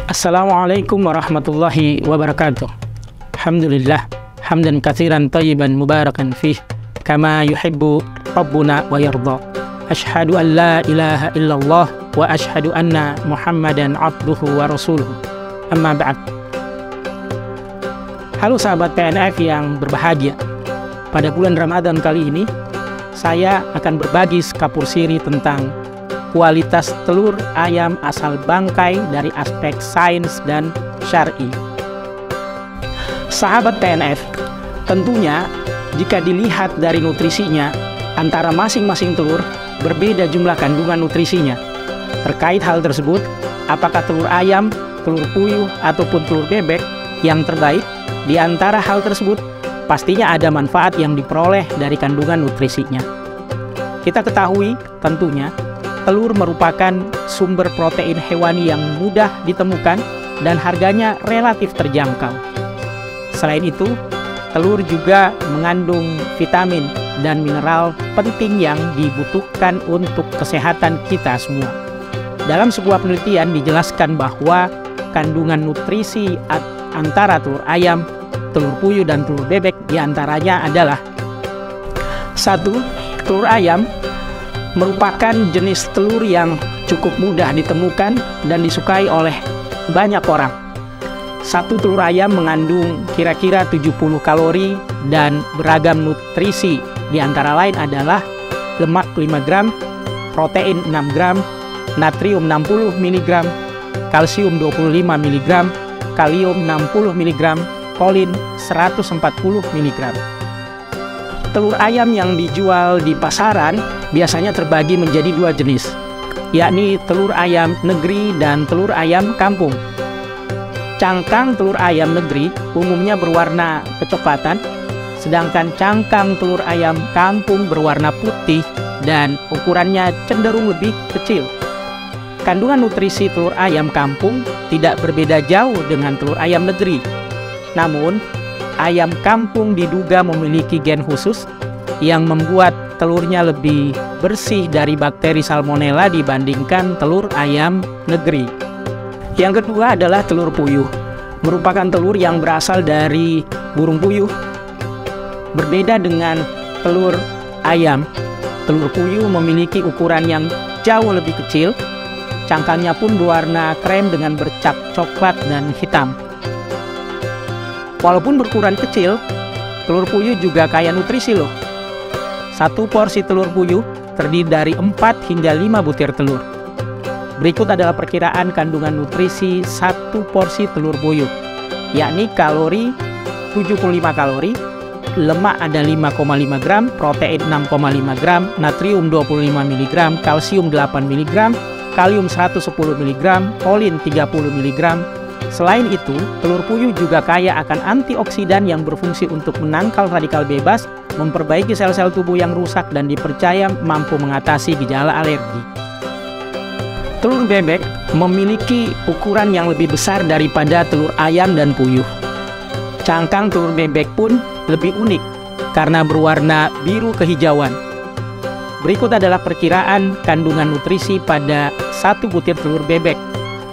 Assalamualaikum warahmatullahi wabarakatuh. Alhamdulillah, hamdan katsiran thayyiban mubarakan fih, kama yuhibbu rabbuna wa yarda. Asyhadu an la ilaha illallah wa asyhadu anna Muhammadan abduhu wa rasuluhu. Amma ba'd. Halo sahabat PNF yang berbahagia. Pada bulan Ramadan kali ini, saya akan berbagi sekapur siri tentang kualitas telur ayam asal bangkai dari aspek sains dan syar'i. Sahabat PNF, tentunya jika dilihat dari nutrisinya, antara masing-masing telur berbeda jumlah kandungan nutrisinya. Terkait hal tersebut, apakah telur ayam, telur puyuh, ataupun telur bebek yang terbaik? Di antara hal tersebut, pastinya ada manfaat yang diperoleh dari kandungan nutrisinya. Kita ketahui tentunya, telur merupakan sumber protein hewani yang mudah ditemukan dan harganya relatif terjangkau. Selain itu, telur juga mengandung vitamin dan mineral penting yang dibutuhkan untuk kesehatan kita semua. Dalam sebuah penelitian dijelaskan bahwa kandungan nutrisi antara telur ayam, telur puyuh, dan telur bebek diantaranya adalah: 1. Telur ayam merupakan jenis telur yang cukup mudah ditemukan dan disukai oleh banyak orang. Satu telur ayam mengandung kira-kira 70 kalori dan beragam nutrisi. Di antara lain adalah lemak 5 gram, protein 6 gram, natrium 60 mg, kalsium 25 mg, kalium 60 mg, kolin 140 mg. Telur ayam yang dijual di pasaran biasanya terbagi menjadi dua jenis, yakni telur ayam negeri dan telur ayam kampung. Cangkang telur ayam negeri umumnya berwarna kecoklatan, sedangkan cangkang telur ayam kampung berwarna putih dan ukurannya cenderung lebih kecil. Kandungan nutrisi telur ayam kampung tidak berbeda jauh dengan telur ayam negeri. Namun, ayam kampung diduga memiliki gen khusus yang membuat telurnya lebih bersih dari bakteri salmonella dibandingkan telur ayam negeri. Yang kedua adalah telur puyuh. Merupakan telur yang berasal dari burung puyuh. Berbeda dengan telur ayam, telur puyuh memiliki ukuran yang jauh lebih kecil. Cangkangnya pun berwarna krem dengan bercak coklat dan hitam. Walaupun berukuran kecil, telur puyuh juga kaya nutrisi loh. Satu porsi telur puyuh terdiri dari 4 hingga 5 butir telur. Berikut adalah perkiraan kandungan nutrisi satu porsi telur puyuh, yakni kalori 75 kalori, lemak ada 5,5 gram, protein 6,5 gram, natrium 25 mg, kalsium 8 mg, kalium 110 mg, kolin 30 mg. Selain itu, telur puyuh juga kaya akan antioksidan yang berfungsi untuk menangkal radikal bebas, memperbaiki sel-sel tubuh yang rusak, dan dipercaya mampu mengatasi gejala alergi. Telur bebek memiliki ukuran yang lebih besar daripada telur ayam dan puyuh. Cangkang telur bebek pun lebih unik karena berwarna biru kehijauan. Berikut adalah perkiraan kandungan nutrisi pada satu butir telur bebek.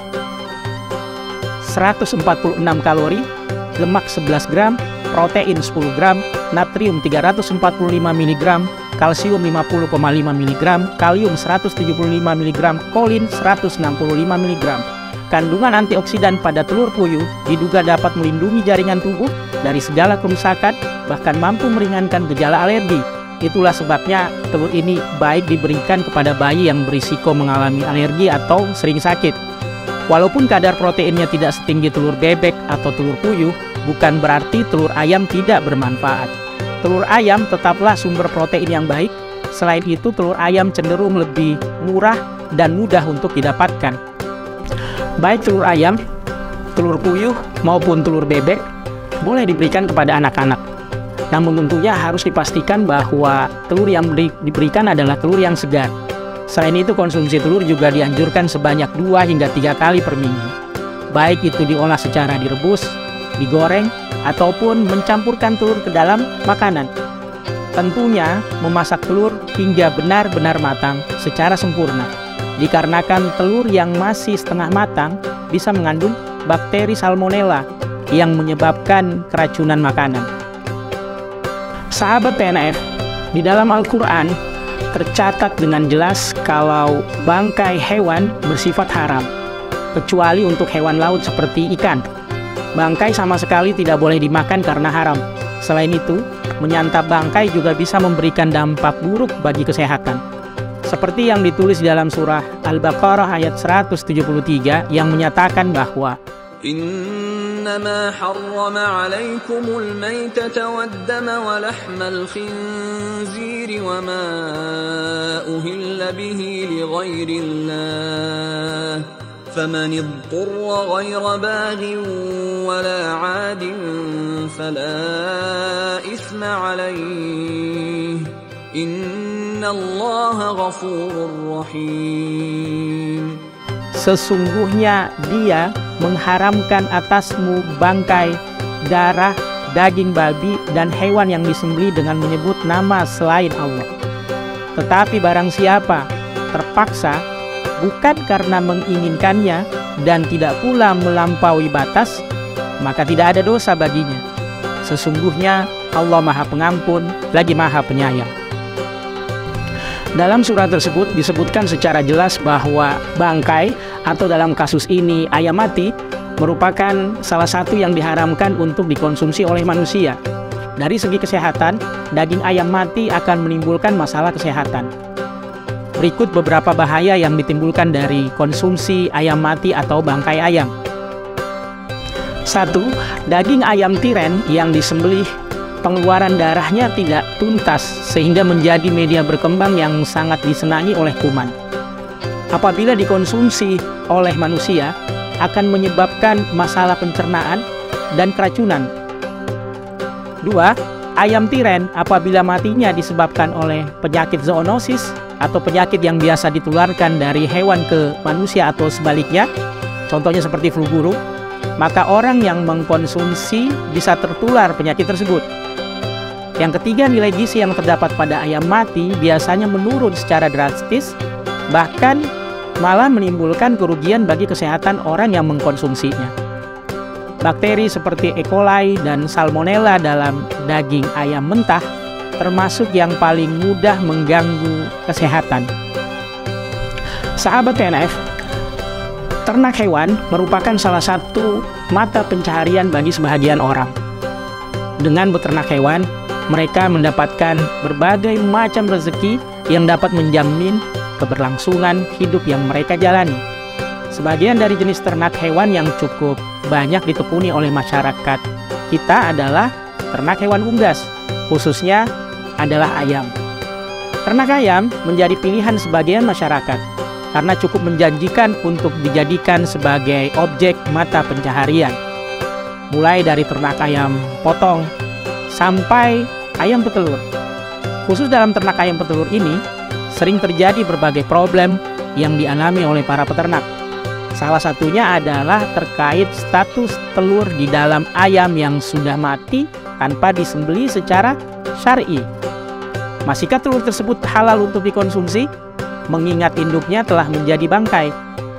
146 kalori, lemak 11 gram, protein 10 gram, natrium 345 mg, kalsium 50,5 mg, kalium 175 mg, kolin 165 mg. Kandungan antioksidan pada telur puyuh diduga dapat melindungi jaringan tubuh dari segala kerusakan, bahkan mampu meringankan gejala alergi. Itulah sebabnya telur ini baik diberikan kepada bayi yang berisiko mengalami alergi atau sering sakit. Walaupun kadar proteinnya tidak setinggi telur bebek atau telur puyuh, bukan berarti telur ayam tidak bermanfaat. Telur ayam tetaplah sumber protein yang baik. Selain itu, telur ayam cenderung lebih murah dan mudah untuk didapatkan. Baik telur ayam, telur puyuh maupun telur bebek boleh diberikan kepada anak-anak. Namun tentunya harus dipastikan bahwa telur yang diberikan adalah telur yang segar. Selain itu, konsumsi telur juga dianjurkan sebanyak 2 hingga 3 kali per minggu. Baik itu diolah secara direbus, digoreng, ataupun mencampurkan telur ke dalam makanan. Tentunya memasak telur hingga benar-benar matang secara sempurna. dikarenakan telur yang masih setengah matang bisa mengandung bakteri salmonella yang menyebabkan keracunan makanan. Sahabat PNF, di dalam Al-Quran tercatat dengan jelas kalau bangkai hewan bersifat haram, kecuali untuk hewan laut seperti ikan. Bangkai sama sekali tidak boleh dimakan karena haram. Selain itu, menyantap bangkai juga bisa memberikan dampak buruk bagi kesehatan. Seperti yang ditulis di dalam surah Al-Baqarah ayat 173 yang menyatakan bahwa إنما حرم عليكم الميتة والدم ولحم الخنزير وما أهل به لغير الله فمن اضطر غير باغ ولا عاد فلا إثم عليه إن الله غفور رحيم. Sesungguhnya Dia mengharamkan atasmu bangkai, darah, daging babi, dan hewan yang disembelih dengan menyebut nama selain Allah. Tetapi barang siapa terpaksa, bukan karena menginginkannya dan tidak pula melampaui batas, maka tidak ada dosa baginya. Sesungguhnya Allah Maha Pengampun lagi Maha Penyayang. Dalam surat tersebut disebutkan secara jelas bahwa bangkai atau dalam kasus ini ayam mati merupakan salah satu yang diharamkan untuk dikonsumsi oleh manusia. Dari segi kesehatan, daging ayam mati akan menimbulkan masalah kesehatan. Berikut beberapa bahaya yang ditimbulkan dari konsumsi ayam mati atau bangkai ayam. 1. Daging ayam tiren yang disembelih, pengeluaran darahnya tidak tuntas sehingga menjadi media berkembang yang sangat disenangi oleh kuman. Apabila dikonsumsi oleh manusia, akan menyebabkan masalah pencernaan dan keracunan. 2. Ayam tiren apabila matinya disebabkan oleh penyakit zoonosis atau penyakit yang biasa ditularkan dari hewan ke manusia atau sebaliknya, contohnya seperti flu burung, maka orang yang mengkonsumsi bisa tertular penyakit tersebut. Yang ketiga, nilai gizi yang terdapat pada ayam mati biasanya menurun secara drastis, bahkan malah menimbulkan kerugian bagi kesehatan orang yang mengkonsumsinya. Bakteri seperti E. coli dan Salmonella dalam daging ayam mentah termasuk yang paling mudah mengganggu kesehatan. Sahabat PNF, ternak hewan merupakan salah satu mata pencaharian bagi sebahagian orang. Dengan beternak hewan, mereka mendapatkan berbagai macam rezeki yang dapat menjamin keberlangsungan hidup yang mereka jalani. Sebagian dari jenis ternak hewan yang cukup banyak ditekuni oleh masyarakat kita adalah ternak hewan unggas, khususnya adalah ayam. Ternak ayam menjadi pilihan sebagian masyarakat karena cukup menjanjikan untuk dijadikan sebagai objek mata pencaharian. Mulai dari ternak ayam potong sampai ayam petelur. Khusus dalam ternak ayam petelur ini, sering terjadi berbagai problem yang dialami oleh para peternak. Salah satunya adalah terkait status telur di dalam ayam yang sudah mati tanpa disembelih secara syar'i. Masihkah telur tersebut halal untuk dikonsumsi? Mengingat induknya telah menjadi bangkai.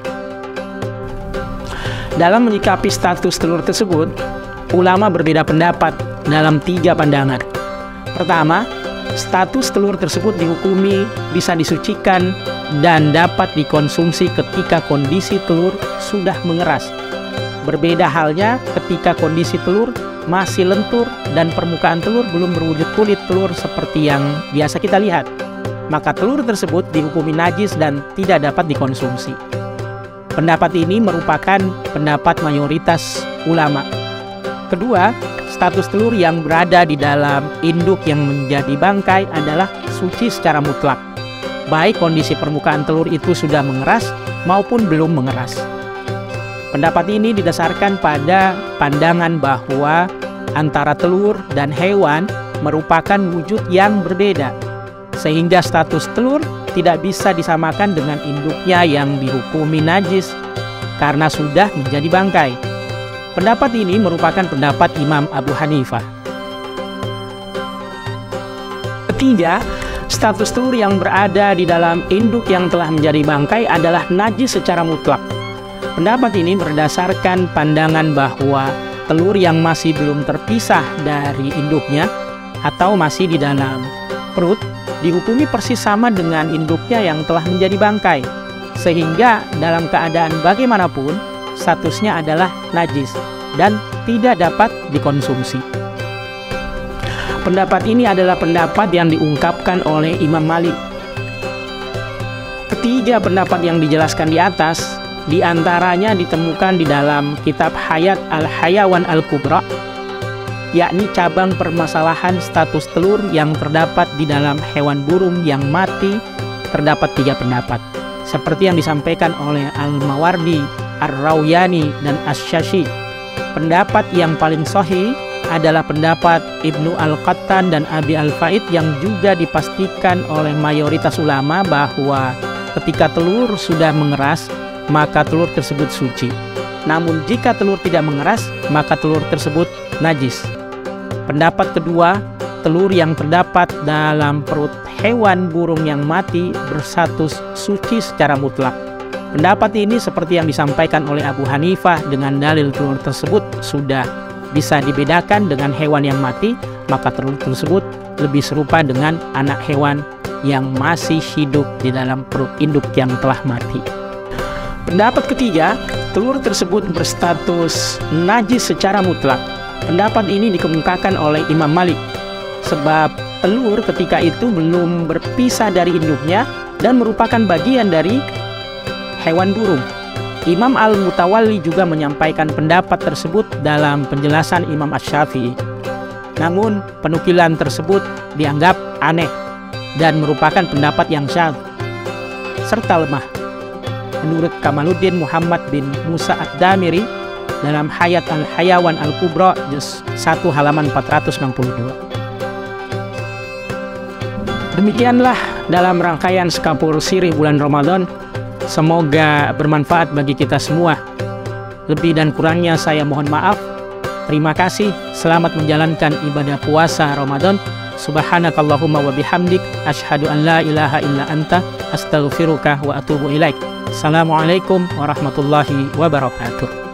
Dalam menyikapi status telur tersebut, ulama berbeda pendapat dalam 3 pandangan. Pertama, status telur tersebut dihukumi bisa disucikan dan dapat dikonsumsi ketika kondisi telur sudah mengeras. Berbeda halnya ketika kondisi telur masih lentur dan permukaan telur belum berwujud kulit telur seperti yang biasa kita lihat. Maka telur tersebut dihukumi najis dan tidak dapat dikonsumsi. Pendapat ini merupakan pendapat mayoritas ulama. Kedua, status telur yang berada di dalam induk yang menjadi bangkai adalah suci secara mutlak, baik kondisi permukaan telur itu sudah mengeras maupun belum mengeras. Pendapat ini didasarkan pada pandangan bahwa antara telur dan hewan merupakan wujud yang berbeda, sehingga status telur tidak bisa disamakan dengan induknya yang dihukumi najis karena sudah menjadi bangkai. Pendapat ini merupakan pendapat Imam Abu Hanifah. Ketiga, status telur yang berada di dalam induk yang telah menjadi bangkai adalah najis secara mutlak. Pendapat ini berdasarkan pandangan bahwa telur yang masih belum terpisah dari induknya atau masih di dalam perut dihukumi persis sama dengan induknya yang telah menjadi bangkai, sehingga dalam keadaan bagaimanapun statusnya adalah najis dan tidak dapat dikonsumsi. Pendapat ini adalah pendapat yang diungkapkan oleh Imam Malik. Ketiga pendapat yang dijelaskan di atas diantaranya ditemukan di dalam kitab Hayat Al-Hayawan Al-Kubra, yakni cabang permasalahan status telur yang terdapat di dalam hewan burung yang mati. Terdapat 3 pendapat seperti yang disampaikan oleh Al-Mawardi, Ar-Rawyani, dan Asy-Syashi. Pendapat yang paling sahih adalah pendapat Ibnu Al-Qattan dan Abi Al-Faid yang juga dipastikan oleh mayoritas ulama bahwa ketika telur sudah mengeras maka telur tersebut suci. Namun jika telur tidak mengeras maka telur tersebut najis. Pendapat kedua, telur yang terdapat dalam perut hewan burung yang mati berstatus suci secara mutlak. Pendapat ini seperti yang disampaikan oleh Abu Hanifah dengan dalil telur tersebut sudah bisa dibedakan dengan hewan yang mati, maka telur tersebut lebih serupa dengan anak hewan yang masih hidup di dalam perut induk yang telah mati. Pendapat ketiga, telur tersebut berstatus najis secara mutlak. Pendapat ini dikemukakan oleh Imam Malik, sebab telur ketika itu belum berpisah dari induknya dan merupakan bagian dari hewan burung. Imam Al-Mutawalli juga menyampaikan pendapat tersebut dalam penjelasan Imam Asy-Syafi'i. Namun penukilan tersebut dianggap aneh dan merupakan pendapat yang syadz serta lemah. Menurut Kamaluddin Muhammad bin Musa Ad-Damiri dalam Hayat Al-Hayawan Al-Kubra juz 1 halaman 462. Demikianlah dalam rangkaian Skapur Sirih bulan Ramadan. Semoga bermanfaat bagi kita semua. Lebih dan kurangnya saya mohon maaf. Terima kasih. Selamat menjalankan ibadah puasa Ramadan. Subhanakallahumma wa bihamdik asyhadu an la ilaha illa anta astaghfiruka wa atubu ilaik. Assalamualaikum warahmatullahi wabarakatuh.